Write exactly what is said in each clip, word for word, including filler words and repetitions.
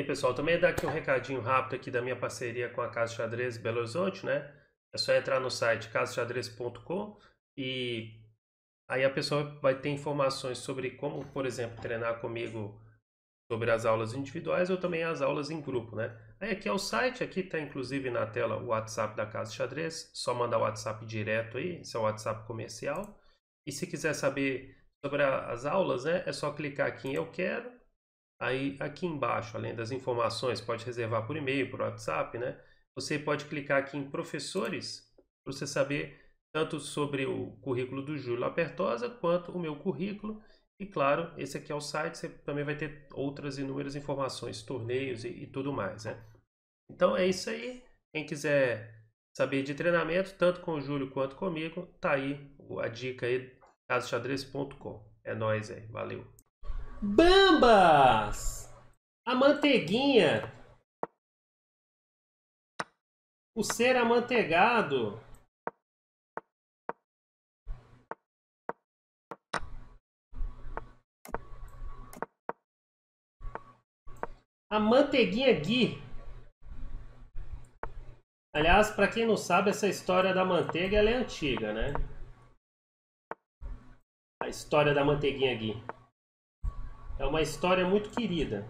aí, pessoal, também dar aqui um recadinho rápido aqui da minha parceria com a Casa Xadrez Belo Horizonte, né? É só entrar no site casa xadrez ponto com e aí a pessoa vai ter informações sobre como, por exemplo, treinar comigo sobre as aulas individuais ou também as aulas em grupo, né? Aí aqui é o site, aqui está inclusive na tela o WhatsApp da Casa Xadrez, só mandar o WhatsApp direto aí, esse é o WhatsApp comercial. E se quiser saber sobre a, as aulas, né, é só clicar aqui em Eu Quero. Aí aqui embaixo, além das informações, pode reservar por e-mail, por WhatsApp, né? Você pode clicar aqui em professores para você saber tanto sobre o currículo do Júlio Lapertosa quanto o meu currículo. E claro, esse aqui é o site, você também vai ter outras inúmeras informações, torneios e, e tudo mais, né? Então é isso aí. Quem quiser saber de treinamento, tanto com o Júlio quanto comigo, tá aí a dica aí, casa xadrez ponto com. É nóis aí, valeu. Bambas! A manteiguinha, o ser amanteigado. A manteiguinha Gui. Aliás, para quem não sabe, essa história da manteiga ela é antiga, né? A história da manteiguinha Gui. É uma história muito querida.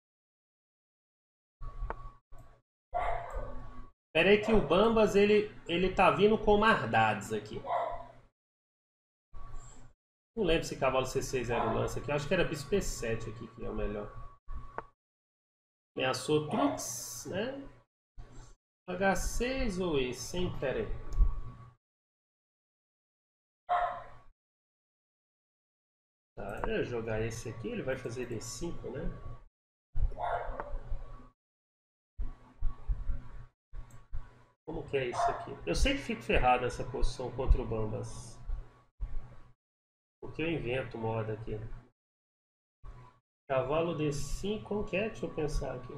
Pera aí que o Bambas, ele, ele tá vindo com mardades aqui. Não lembro se cavalo C seis era o lance aqui. Eu acho que era bispo P sete aqui que é o melhor. Ameaçou Trux, né? H seis ou esse, hein? Pera aí. Tá, eu jogar esse aqui, ele vai fazer D cinco, né? Como que é isso aqui? Eu sei que fico ferrado essa posição contra o Bambas. Porque eu invento moda aqui. Cavalo D cinco, como que é? Deixa eu pensar aqui.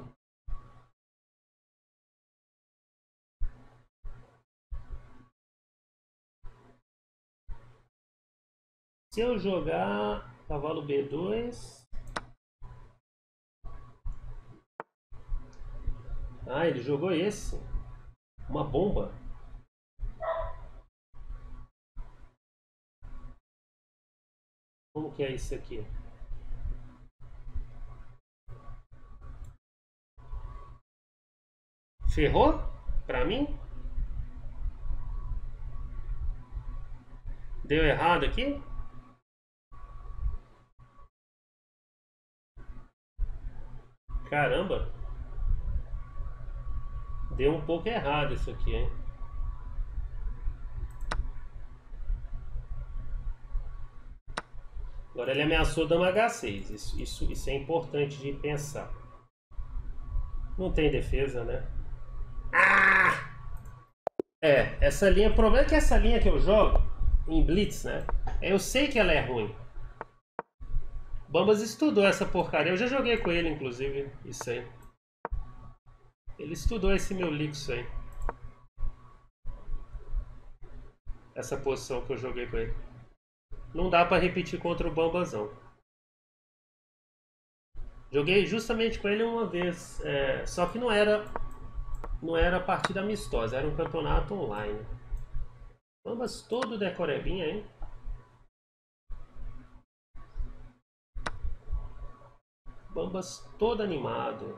Se eu jogar cavalo B dois... Ah, ele jogou esse. Uma bomba. Como que é isso aqui? Ferrou? Pra mim? Deu errado aqui? Caramba. Deu um pouco errado isso aqui, hein? Agora ele ameaçou dama H seis. Isso, isso, isso é importante de pensar. Não tem defesa, né? Ah! É, essa linha, o problema é que essa linha que eu jogo em Blitz, né? Eu sei que ela é ruim. Bambas estudou essa porcaria, eu já joguei com ele, inclusive, isso aí. Ele estudou esse meu Lixo aí. Essa posição que eu joguei com ele. Não dá pra repetir contra o Bambazão. Joguei justamente com ele uma vez, é, só que não era, não era partida amistosa, era um campeonato online. Bambas todo decorebinha, hein? Bambas todo animado.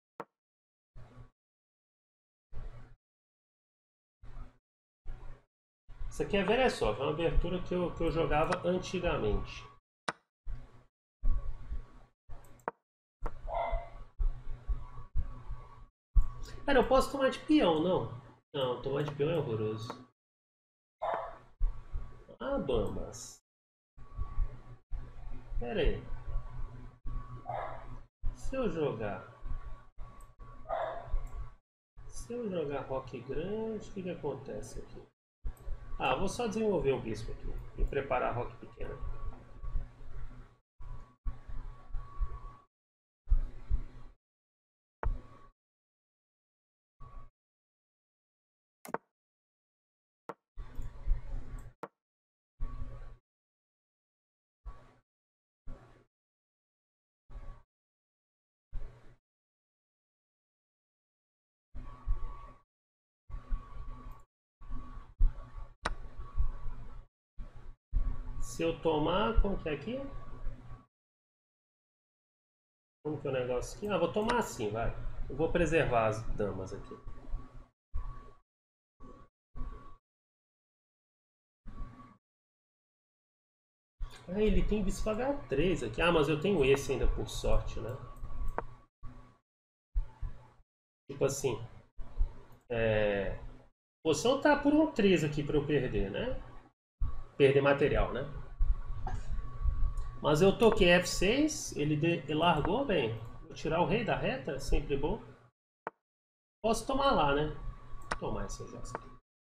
Isso aqui é Veresov, é uma abertura que eu, que eu jogava antigamente. Cara, eu posso tomar de peão, não? Não, tomar de peão é horroroso. Ah, Bambas. Pera aí. Se eu jogar... Se eu jogar rock grande, o que, que acontece aqui? Ah, vou só desenvolver um bispo aqui e preparar rock pequeno. Se eu tomar, como que é aqui? Como que é o negócio aqui? Ah, vou tomar assim, vai. Eu vou preservar as damas aqui. Ah, ele tem bispo agá três aqui. Ah, mas eu tenho esse ainda por sorte, né? Tipo assim. É... A posição tá por um três aqui pra eu perder, né? Perder material, né? Mas eu toquei F seis, ele, de... ele largou bem. Vou tirar o rei da reta, sempre bom. Posso tomar lá, né? Vou tomar esse exército aqui.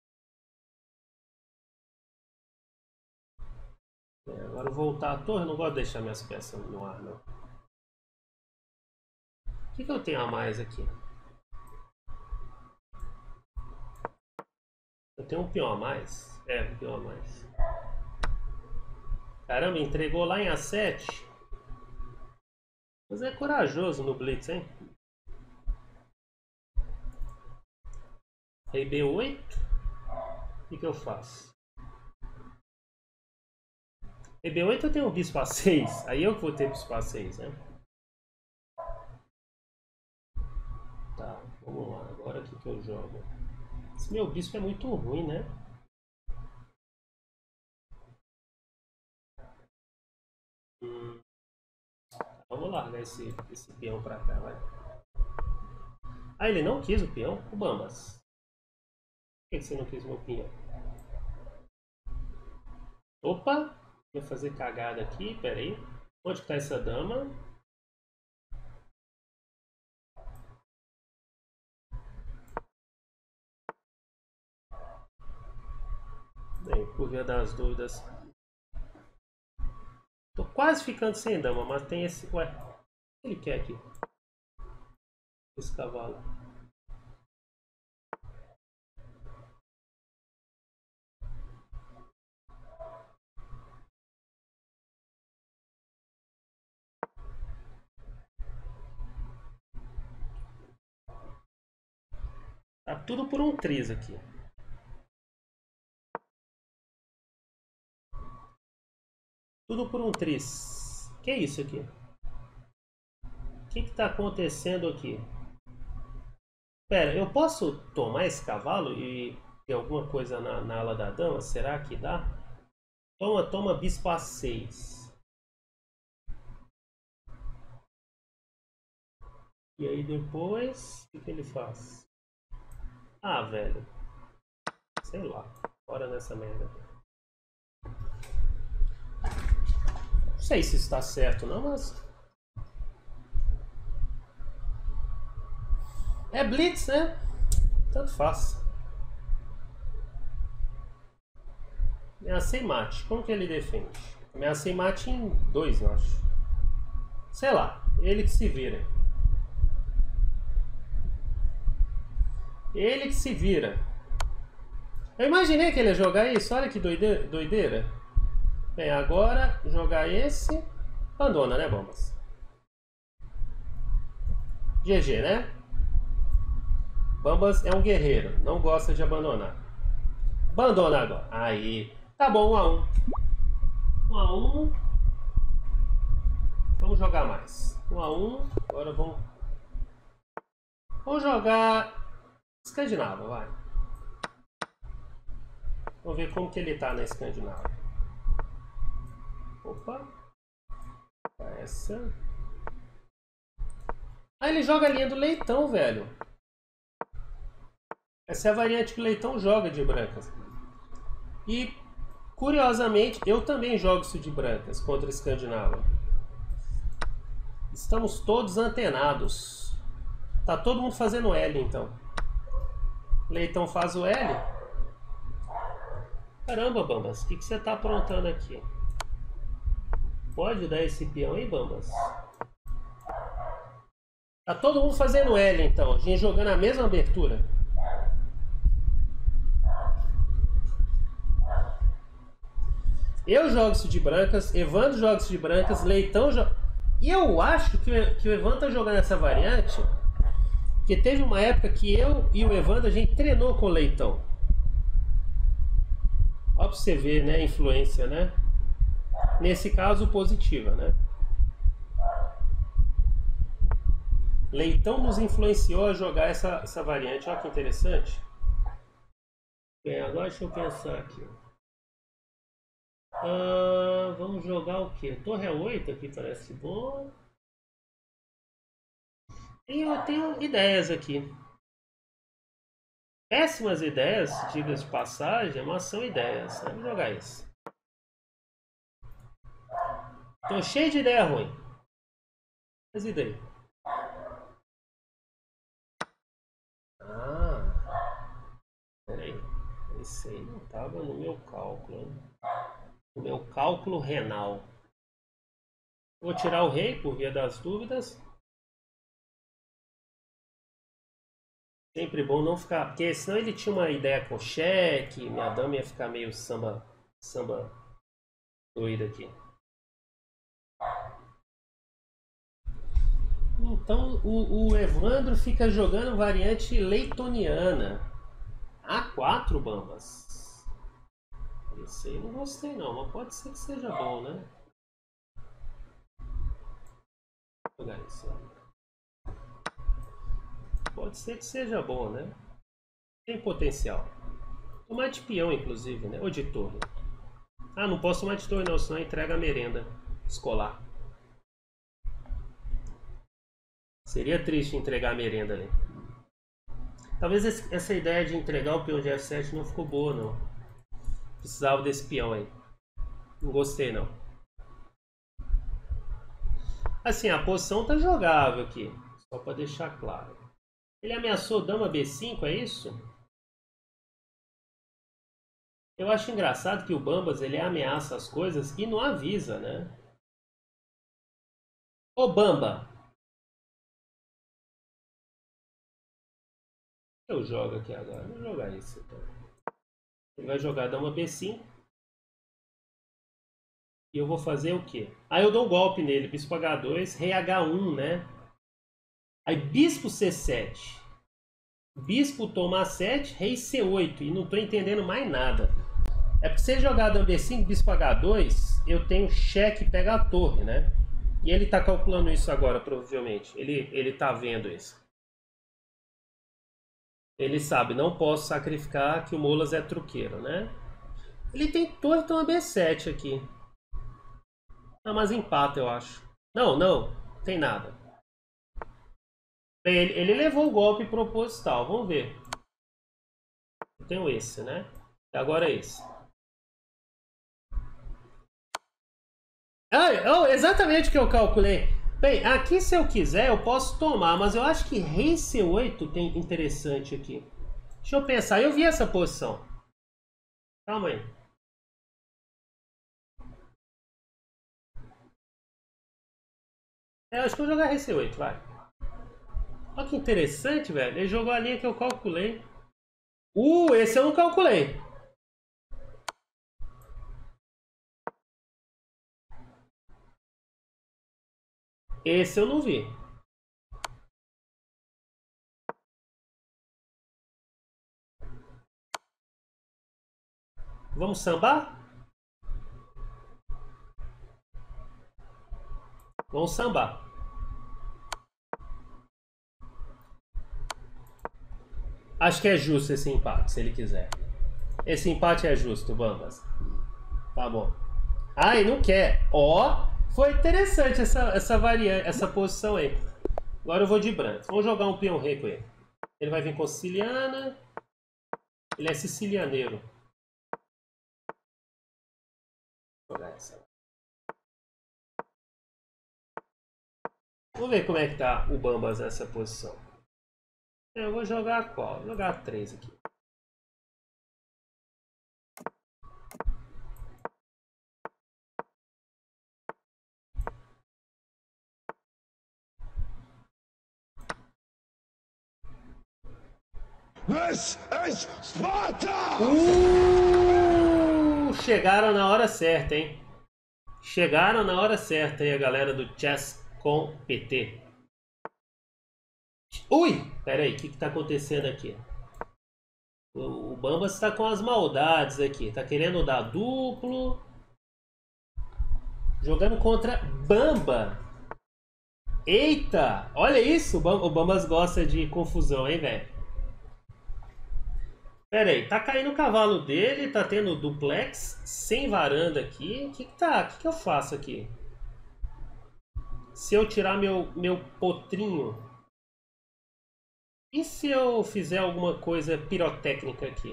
É, agora voltar à torre, eu não gosto de deixar minhas peças no ar, não. O que, que eu tenho a mais aqui? Eu tenho um peão a mais? É, um peão a mais. Caramba, entregou lá em A sete. Mas é corajoso no Blitz, hein? Rei B oito. O que, que eu faço? Rei B oito eu tenho um bispo A seis. Aí eu que vou ter bispo A seis, né? Tá, vamos lá. Agora o que, que eu jogo? Esse meu bispo é muito ruim, né? Hum. Vamos largar esse, esse peão pra cá, vai. Ah, ele não quis o peão? O Bambas. Por que você não quis meu peão? Opa! Vou fazer cagada aqui, pera aí. Onde está essa dama? Bem, por via das dúvidas. Tô quase ficando sem dama, mas tem esse... Ué, o que ele quer aqui? Esse cavalo. Tá tudo por um três aqui. Tudo por um três. Que é isso aqui? O que está acontecendo aqui? Pera, eu posso tomar esse cavalo e ter alguma coisa na, na ala da dama? Será que dá? Toma, toma bispo A seis. E aí depois, o que, que ele faz? Ah, velho. Sei lá. Bora nessa merda. Não sei se está certo não, mas... É blitz, né? Tanto faz. Ameacei mate. Como que ele defende? Ameacei mate em dois, eu acho. Sei lá. Ele que se vira. Ele que se vira. Eu imaginei que ele ia jogar isso. Olha que doideira. Bem, agora jogar esse. Abandona, né, Bombas? G G, né? Bambas é um guerreiro. Não gosta de abandonar. Abandona agora. Aí. Tá bom, um a um. Um a um. Vamos jogar mais. Um a um. Agora vamos... Vamos jogar... Escandinava, vai. Vamos ver como que ele tá na Escandinava. Opa. Essa. Ah, ele joga a linha do leitão, velho. Essa é a variante que o leitão joga de brancas. E, curiosamente, eu também jogo isso de brancas contra Escandinava. Estamos todos antenados. Tá todo mundo fazendo L, então. Leitão faz o L. Caramba, Bambas, o que, que você tá aprontando aqui? Pode dar esse peão aí, Bambas? Tá todo mundo fazendo L, então. A gente jogando a mesma abertura. Eu jogo isso de brancas, Evandro joga isso de brancas, Leitão joga... E eu acho que, que o Evandro tá jogando essa variante... Porque teve uma época que eu e o Evandro, a gente treinou com o Leitão. Ó pra você ver, né? A influência, né? Nesse caso, positiva, né? Leitão nos influenciou a jogar essa, essa variante. Olha que interessante. Bem, agora deixa eu pensar aqui. Ah, vamos jogar o que? Torre A oito aqui parece bom. E eu tenho ideias aqui. Péssimas ideias, diga-se de passagem, mas são ideias. Vamos jogar isso. Tô cheio de ideia ruim. Mas e daí? Ah, peraí. Esse aí não estava no meu cálculo. No meu cálculo renal. Vou tirar o rei por via das dúvidas. Sempre bom não ficar, porque senão ele tinha uma ideia com cheque, minha dama ia ficar meio samba, samba doida aqui. Então o, o Evandro fica jogando variante leitoniana. A quatro, Bambas. Esse aí eu não gostei não, mas pode ser que seja bom, né? Vou jogar isso. Pode ser que seja bom, né? Tem potencial. Tomar de peão, inclusive, né? Ou de torre. Ah, não posso tomar de torre não, senão entrega a merenda escolar. Seria triste entregar a merenda ali. Talvez essa ideia de entregar o peão de F sete não ficou boa, não. Precisava desse peão aí. Não gostei, não. Assim, a posição tá jogável aqui. Só para deixar claro. Ele ameaçou dama B cinco, é isso? Eu acho engraçado que o Bambas ele ameaça as coisas e não avisa, né? Ô Bamba! Eu jogo aqui agora. Vou jogar isso então. Ele vai jogar dama B cinco. E eu vou fazer o quê? Aí eu dou um golpe nele. Bispo H dois, rei H um, né? Aí bispo C sete. Bispo toma A sete, rei C oito. E não tô entendendo mais nada. É porque se ele jogar dama B cinco, bispo H dois, eu tenho cheque pega a torre, né? E ele tá calculando isso agora, provavelmente. Ele, ele tá vendo isso. Ele sabe, não posso sacrificar que o Molas é truqueiro, né? Ele tem torre, então a B sete aqui. Ah, mas empata, eu acho. Não, não, tem nada. Bem, ele, ele levou o golpe proposital, vamos ver. Eu tenho esse, né? Agora esse. Ah, oh, exatamente o que eu calculei. Bem, aqui se eu quiser eu posso tomar, mas eu acho que rei C oito tem interessante aqui. Deixa eu pensar, eu vi essa posição. Calma aí. É, acho que eu vou jogar rei C oito, vai. Olha que interessante, velho. Ele jogou a linha que eu calculei. Uh, esse eu não calculei. Esse eu não vi. Vamos sambar? Vamos sambar. Acho que é justo esse empate, se ele quiser. Esse empate é justo, Bambas. Tá bom. Ai, não quer. Ó, foi interessante essa, essa variante, essa posição aí. Agora eu vou de branco. Vamos jogar um peão rei com ele. Ele vai vir com siciliana. Ele é sicilianeiro. Vou jogar essa. Vamos ver como é que tá o Bambas nessa posição. Eu vou jogar qual? Vou jogar três aqui. This is Sparta! Uh, chegaram na hora certa, hein? Chegaram na hora certa aí a galera do Chess com P T. Ui! Pera aí, o que que tá acontecendo aqui? O, o Bambas tá com as maldades aqui. Tá querendo dar duplo. Jogando contra Bamba. Eita! Olha isso! O Bambas gosta de confusão, hein, velho? Pera aí, tá caindo o cavalo dele, tá tendo duplex, sem varanda aqui. O que que tá? O que que eu faço aqui? Se eu tirar meu, meu potrinho... E se eu fizer alguma coisa pirotécnica aqui?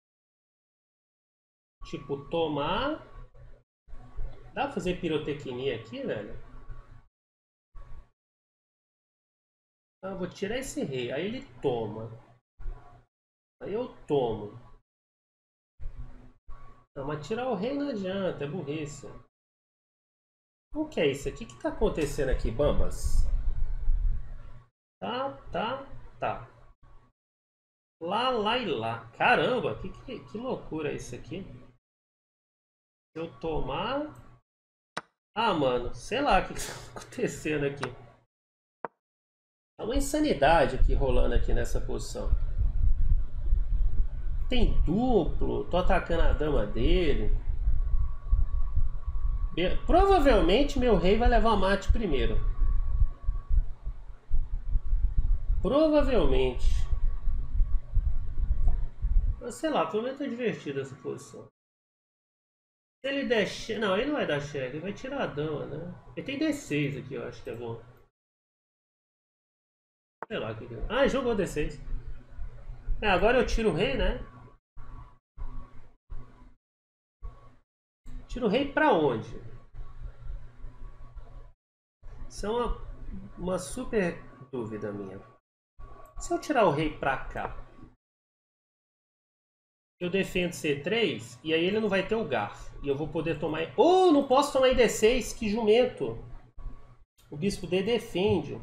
Tipo, tomar... Dá pra fazer pirotecnia aqui, velho? Ah, vou tirar esse rei. Aí ele toma. Aí eu tomo. Não, mas tirar o rei não adianta, é burrice. O que é isso aqui? O que tá acontecendo aqui, Bambas? Tá, tá, tá. Lá, lá e lá. Caramba, que, que, que loucura é isso aqui. Se eu tomar... Ah, mano, sei lá o que, que tá acontecendo aqui. É uma insanidade aqui rolando aqui nessa posição. Tem duplo, tô atacando a dama dele. Provavelmente meu rei vai levar mate primeiro. Provavelmente. Mas sei lá, pelo menos tá divertida essa posição. Se ele der cheque... Não, ele não vai dar cheque, ele vai tirar a dama, né? Ele tem D seis aqui, eu acho que é bom. Sei lá o que que é. Ah, jogou D seis. É, agora eu tiro o rei, né? Tiro o rei pra onde? Isso é uma, uma super dúvida minha. Se eu tirar o rei pra cá, eu defendo C três e aí ele não vai ter o garfo. E eu vou poder tomar... Oh, não posso tomar em D seis, que jumento. O bispo D defende.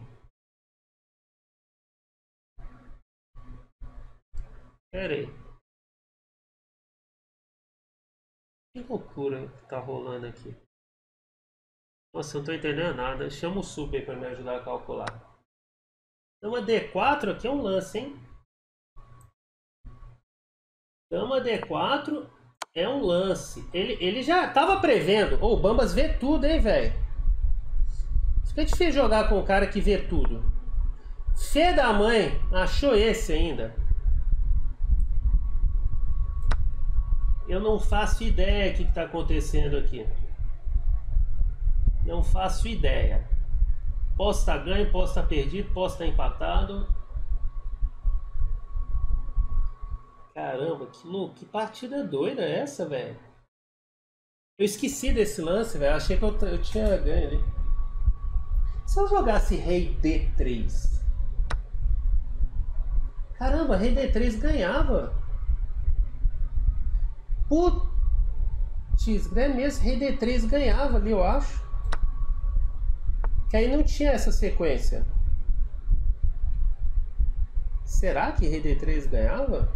Pera aí. Que loucura que tá rolando aqui. Nossa, eu não tô entendendo nada. Chama o super para me ajudar a calcular. Dama D quatro aqui é um lance, hein? Dama D quatro é um lance. Ele, ele já tava prevendo. Ô, oh, o Bambas vê tudo, hein, velho? Fica difícil jogar com o cara que vê tudo. Fê da mãe, achou esse ainda. Eu não faço ideia do que está acontecendo aqui. Não faço ideia. Posso estar ganho, posso estar perdido, posso estar empatado. Caramba, que louco, que partida doida é essa, velho? Eu esqueci desse lance, velho. Achei que eu, eu tinha ganho ali. Se eu jogasse rei D três... Caramba, rei D três ganhava. Putz, é mesmo, rei D três ganhava ali, eu acho. Que aí não tinha essa sequência. Será que rei D três ganhava?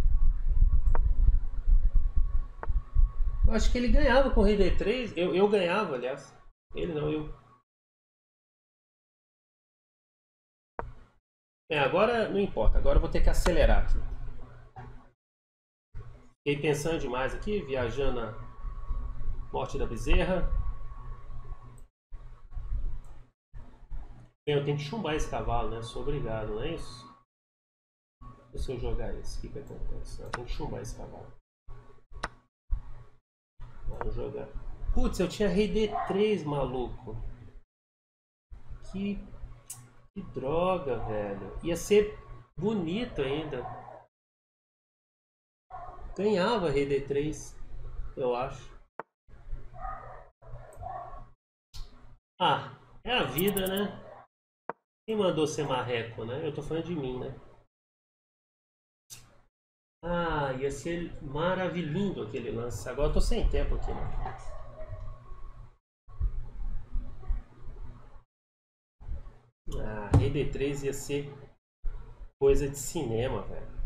Eu acho que ele ganhava com rei D três. Eu, eu ganhava, aliás. Ele não, eu. É, agora não importa. Agora eu vou ter que acelerar aqui. Fiquei pensando demais aqui, viajando a morte da bezerra. Bem, eu tenho que chumbar esse cavalo, né? Sou obrigado, não é isso? E se eu jogar esse, o que que acontece? Eu tenho que chumbar esse cavalo. Vamos jogar. Putz, eu tinha rei D três, maluco. Que, que droga, velho. Ia ser bonito ainda. Ganhava rei D três, eu acho. Ah, é a vida, né? Quem mandou ser marreco, né? Eu tô falando de mim, né? Ah, ia ser maravilhoso aquele lance. Agora eu tô sem tempo aqui, né? Ah, rei D três ia ser coisa de cinema, velho.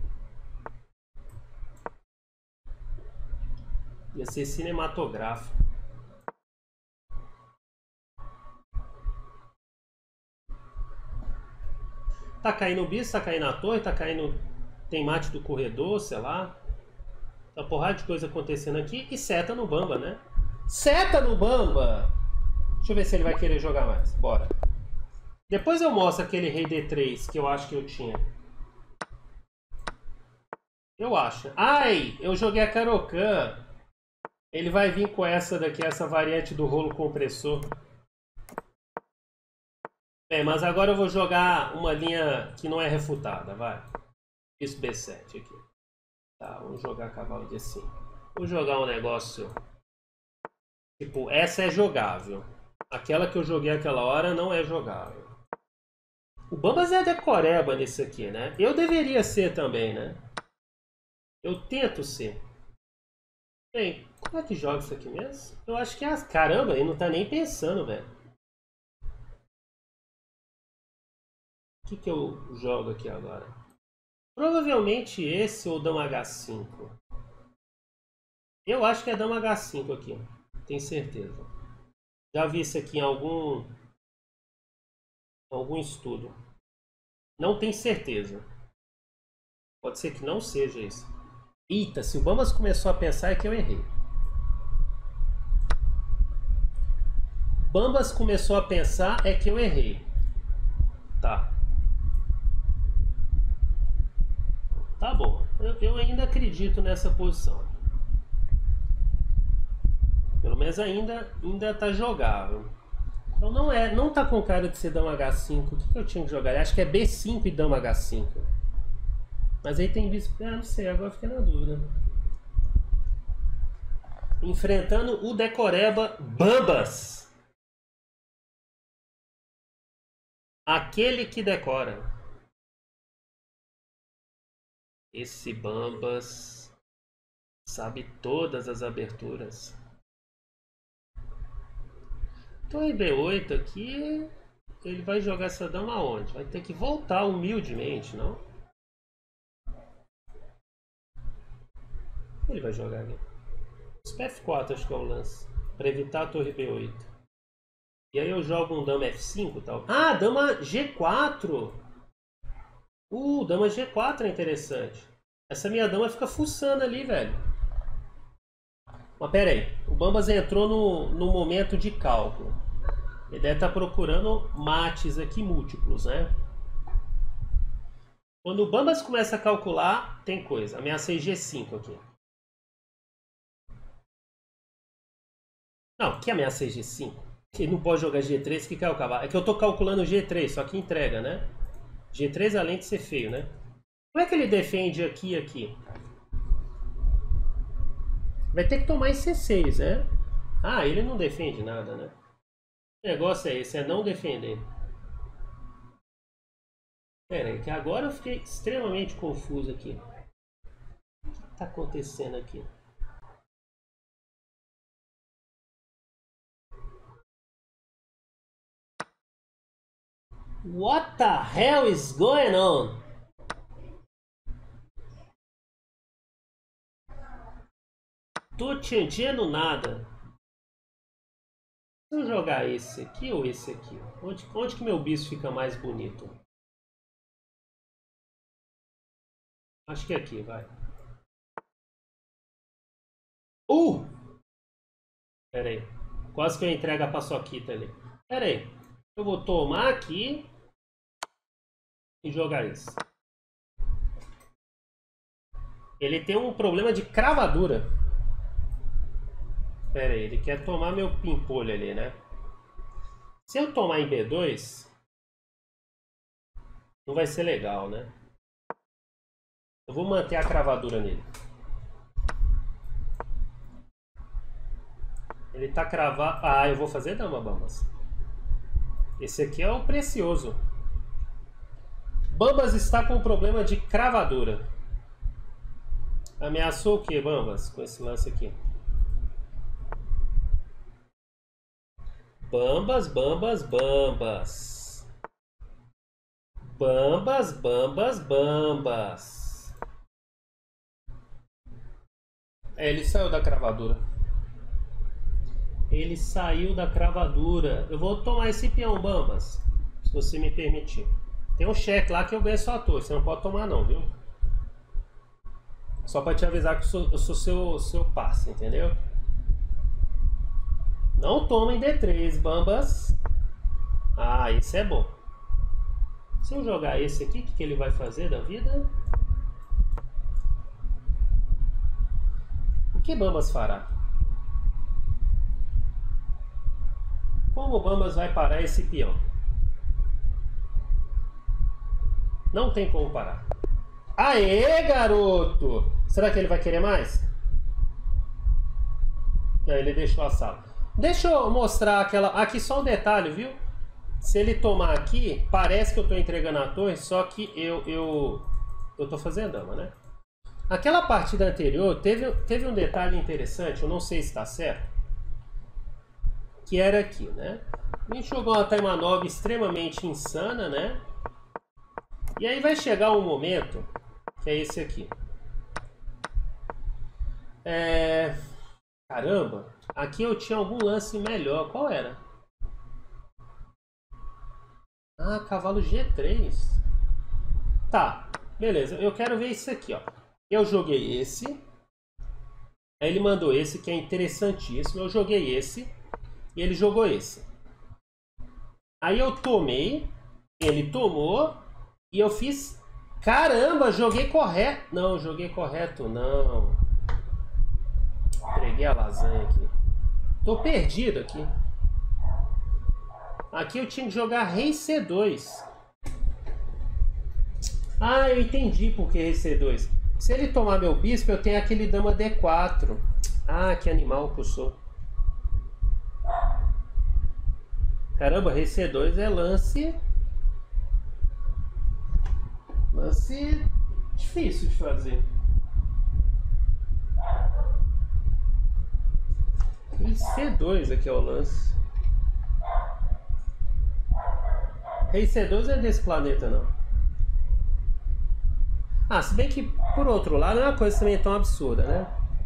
Ia ser cinematográfico. Tá caindo o bispo, tá caindo a torre, tá caindo... Tem mate do corredor, sei lá. Tá porrada de coisa acontecendo aqui. E seta no Bamba, né? Seta no Bamba! Deixa eu ver se ele vai querer jogar mais. Bora. Depois eu mostro aquele rei D três que eu acho que eu tinha. Eu acho. Ai, eu joguei a Caro-Kann. Ele vai vir com essa daqui, essa variante do rolo compressor. Bem, mas agora eu vou jogar uma linha que não é refutada, vai. Isso B sete aqui. Tá, vamos jogar cavalo de cinco. Vou jogar um negócio... Tipo, essa é jogável. Aquela que eu joguei aquela hora não é jogável. O Bambas é decoreba nesse aqui, né? Eu deveria ser também, né? Eu tento ser. Bem, como é que joga isso aqui mesmo? Eu acho que é as... Caramba, ele não tá nem pensando, velho. O que que eu jogo aqui agora? Provavelmente esse ou Dama H cinco. Eu acho que é Dama H cinco aqui. Tenho certeza. Já vi isso aqui em algum... algum estudo. Não tenho certeza. Pode ser que não seja isso. Eita, se o Bambas começou a pensar é que eu errei. Bambas começou a pensar é que eu errei. Tá. Tá bom. Eu, eu ainda acredito nessa posição. Pelo menos ainda, ainda tá jogável. Então não é, não tá com cara de ser Dama H cinco. O que, que eu tinha que jogar? Eu acho que é B cinco e Dama H cinco. Mas aí tem visto... Ah, não sei, agora fiquei na dúvida. Enfrentando o decoreba Bambas. Aquele que decora. Esse Bambas sabe todas as aberturas. Torre B oito aqui. Ele vai jogar essa dama aonde? Vai ter que voltar humildemente, não? Ele vai jogar ali. P F quatro acho que é o lance. Para evitar a torre B oito. E aí eu jogo um dama F cinco tal. Ah, dama G quatro. Uh, dama G quatro é interessante. Essa minha dama fica fuçando ali, velho. Mas pera aí. O Bambas entrou no, no momento de cálculo. Ele deve estar procurando mates aqui múltiplos, né? Quando o Bambas começa a calcular, tem coisa. Ameacei G cinco aqui. Não, que ameaça G cinco? Que não pode jogar G três, que cai o cavalo. É que eu tô calculando G três, só que entrega, né? G três além de ser feio, né? Como é que ele defende aqui e aqui? Vai ter que tomar em C seis, né? Ah, ele não defende nada, né? O negócio é esse, é não defender. Pera aí, que agora eu fiquei extremamente confuso aqui. O que tá acontecendo aqui? What the hell is going on? Tô entendendo nada. Se eu jogar esse aqui ou esse aqui? Onde, onde que meu bicho fica mais bonito? Acho que é aqui, vai. Uh! Pera aí. Quase que eu entrego a paçoquita ali. Pera aí. Eu vou tomar aqui e jogar isso. Ele tem um problema de cravadura. Pera aí, ele quer tomar meu pimpolho ali, né? Se eu tomar em B dois, não vai ser legal, né? Eu vou manter a cravadura nele. Ele tá cravado... Ah, eu vou fazer dama, Bambas. Esse aqui é o precioso. Bambas está com problema de cravadura. Ameaçou o que, Bambas, com esse lance aqui? Bambas, Bambas, Bambas. Bambas, Bambas, Bambas. É, ele saiu da cravadura. Ele saiu da cravadura. Eu vou tomar esse peão, Bambas, se você me permitir. Tem um cheque lá que eu ganho só à toa. Você não pode tomar não, viu? Só para te avisar que eu sou, eu sou seu, seu passe, entendeu? Não toma em D três, bambas. Ah, esse é bom. Se eu jogar esse aqui, o que, que ele vai fazer da vida? O que Bambas fará? Como Bambas vai parar esse peão? Não tem como parar. Aê, garoto! Será que ele vai querer mais? Não, ele deixou a sala. Deixa eu mostrar aquela... Aqui só um detalhe, viu? Se ele tomar aqui, parece que eu tô entregando a torre, só que eu... Eu, eu tô fazendo dama, né? Aquela partida anterior teve, teve um detalhe interessante, eu não sei se tá certo. Que era aqui, né? A gente jogou uma time manobra extremamente insana, né? E aí vai chegar um momento, que é esse aqui. É... Caramba, aqui eu tinha algum lance melhor. Qual era? Ah, cavalo G três. Tá, beleza. Eu quero ver isso aqui, ó. Eu joguei esse. Aí ele mandou esse, que é interessantíssimo. Eu joguei esse. E ele jogou esse. Aí eu tomei. Ele tomou. E eu fiz... Caramba, joguei correto. Não, joguei correto não. Entreguei a lasanha aqui. Tô perdido aqui. Aqui eu tinha que jogar rei C dois. Ah, eu entendi por que rei C dois. Se ele tomar meu bispo, eu tenho aquele dama D quatro. Ah, que animal que eu sou. Caramba, rei C dois é lance... Lance difícil de fazer. Rei C dois aqui é o lance. Rei C dois não é desse planeta, não. Ah, se bem que, por outro lado, não é uma coisa também tão absurda, né?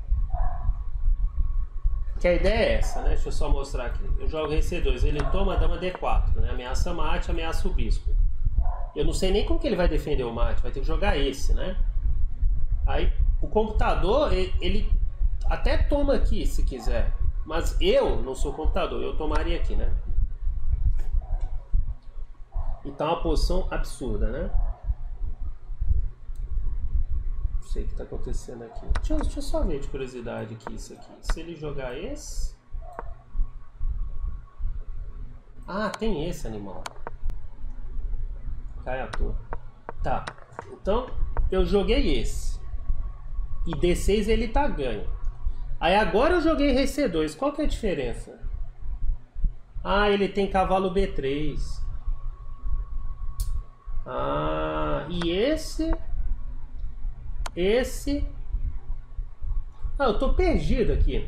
Que a ideia é essa, né? Deixa eu só mostrar aqui. Eu jogo Rei C dois, ele toma a dama D quatro, né? Ameaça mate, ameaça o bispo. Eu não sei nem como que ele vai defender o mate, vai ter que jogar esse, né? Aí, o computador, ele até toma aqui, se quiser. Mas eu não sou computador, eu tomaria aqui, né? Então é uma posição absurda, né? Não sei o que está acontecendo aqui. Deixa eu, deixa eu só ver de curiosidade aqui isso aqui. Se ele jogar esse... Ah, tem esse animal. Cai à toa. Tá. Então, eu joguei esse. E D seis ele tá ganho. Aí agora eu joguei Rei C dois. Qual que é a diferença? Ah, ele tem cavalo B três. Ah, e esse... Esse... Ah, eu tô perdido aqui.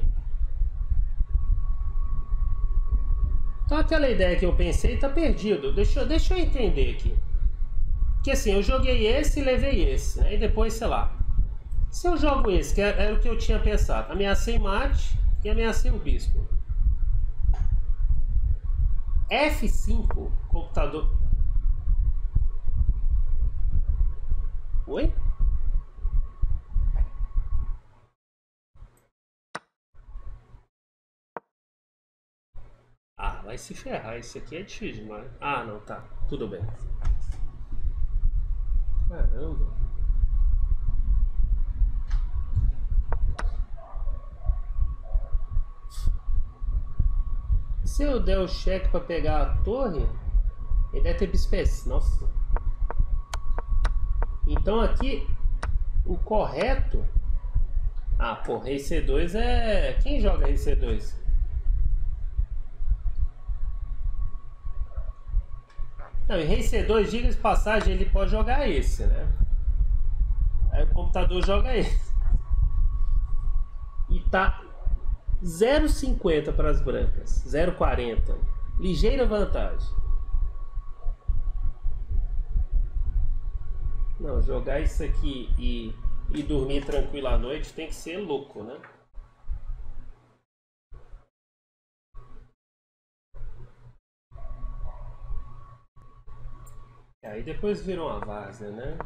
Então aquela ideia que eu pensei tá perdido. Deixa, deixa eu entender aqui. Porque assim, eu joguei esse e levei esse, né? E depois, sei lá. Se eu jogo esse, que era o que eu tinha pensado. Ameacei mate e ameacei o bispo. F cinco, computador... Oi? Ah, vai se ferrar. Isso aqui é difícil demais. Ah, não, tá. Tudo bem. Caramba. Se eu der o cheque pra pegar a torre, ele deve ter bispo. Nossa. Então aqui, o correto... Ah, pô, Rei C dois é... Quem joga Rei C dois? Não, e Rei C dois, diga de passagem, ele pode jogar esse, né? Aí o computador joga esse. E tá zero vírgula cinquenta para as brancas. zero vírgula quarenta. Ligeira vantagem. Não, jogar isso aqui e, e dormir tranquilo à noite tem que ser louco, né? Aí depois virou uma várzea, né?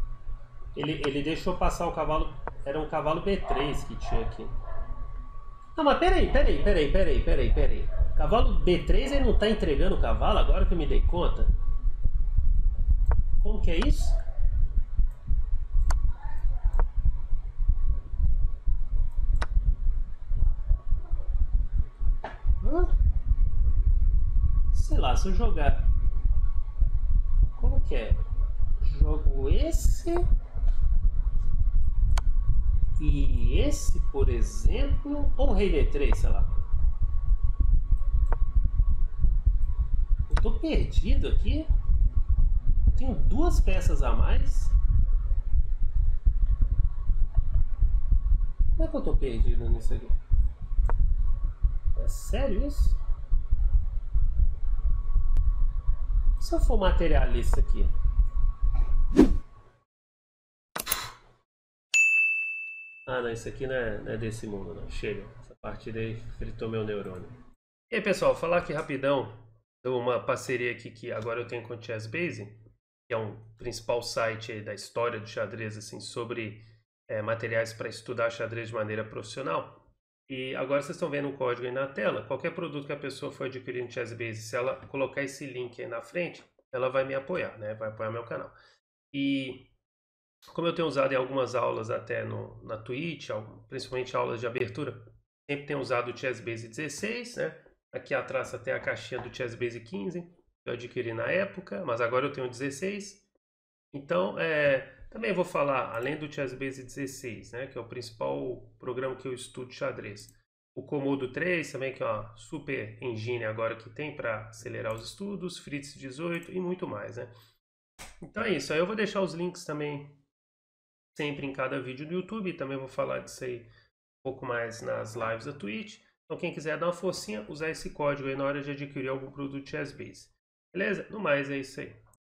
Ele, ele deixou passar o cavalo... Era um cavalo B três que tinha aqui. Não, mas peraí, peraí, peraí, peraí, peraí, peraí. Cavalo B três ele não tá entregando o cavalo agora que eu me dei conta? Como que é isso? Hã? Sei lá, se eu jogar... Como que é? Jogo esse... E esse, por exemplo... Ou Rei D três, sei lá. Eu tô perdido aqui. Tenho duas peças a mais. Como é que eu tô perdido nisso aqui? É sério isso? Se eu for materialista aqui. Ah, não, isso aqui não é, não é desse mundo, não. Chega. Essa partida aí fritou meu neurônio. E aí, pessoal, falar aqui rapidão de uma parceria aqui que agora eu tenho com o Chessbase, que é um principal site aí da história do xadrez, assim, sobre é, materiais para estudar xadrez de maneira profissional. E agora vocês estão vendo um código aí na tela. Qualquer produto que a pessoa for adquirir no Chessbase, se ela colocar esse link aí na frente, ela vai me apoiar, né? Vai apoiar meu canal. E como eu tenho usado em algumas aulas até no, na Twitch, principalmente aulas de abertura, sempre tenho usado o Chessbase dezesseis, né? Aqui atrás tem a caixinha do Chessbase quinze, que eu adquiri na época, mas agora eu tenho dezesseis. Então, é, também vou falar, além do Chessbase dezesseis, né, que é o principal programa que eu estudo xadrez, o Komodo três também, que é uma super engine agora que tem para acelerar os estudos, Fritz dezoito e muito mais, né? Então é isso, aí eu vou deixar os links também sempre em cada vídeo do YouTube, e também vou falar disso aí um pouco mais nas lives da Twitch. Então quem quiser dar uma forcinha, usar esse código aí na hora de adquirir algum produto Chessbase. Beleza? No mais é isso aí.